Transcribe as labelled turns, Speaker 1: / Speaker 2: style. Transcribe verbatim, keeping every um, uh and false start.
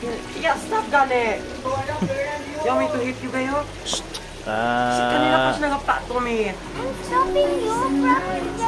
Speaker 1: Yeah, stop gani. You want me to hit you kayo?
Speaker 2: Ah.
Speaker 1: Kanina pa siya nagpa to me.
Speaker 3: I'm stopping you from